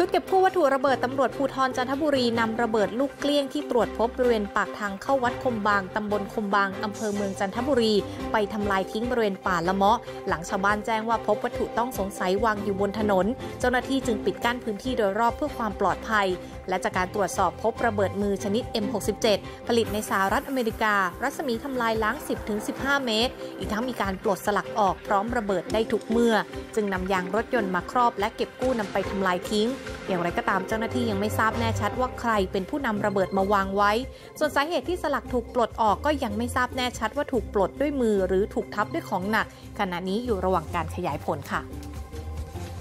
ชุดเก็บกู้วัตถุระเบิดตำรวจภูธรจันทบุรีนำระเบิดลูกเกลี้ยงที่ตรวจพบบริเวณปากทางเข้าวัดคมบางตำบลคมบางอำเภอเมืองจันทบุรีไปทำลายทิ้งบริเวณป่าละเมาะหลังชาวบ้านแจ้งว่าพบวัตถุต้องสงสัยวางอยู่บนถนนเจ้าหน้าที่จึงปิดกั้นพื้นที่โดยรอบเพื่อความปลอดภัยและจากการตรวจสอบพบระเบิดมือชนิด M67 ผลิตในสหรัฐอเมริการัศมีทำลายล้าง 10-15 เมตรอีกทั้งมีการปลดสลักออกพร้อมระเบิดได้ทุกเมื่อจึงนำยางรถยนต์มาครอบและเก็บกู้นำไปทำลายทิ้งอย่างไรก็ตามเจ้าหน้าที่ยังไม่ทราบแน่ชัดว่าใครเป็นผู้นำระเบิดมาวางไว้ส่วนสาเหตุที่สลักถูกปลดออกก็ยังไม่ทราบแน่ชัดว่าถูกปลดด้วยมือหรือถูกทับด้วยของหนักขณะนี้อยู่ระหว่างการขยายผลค่ะ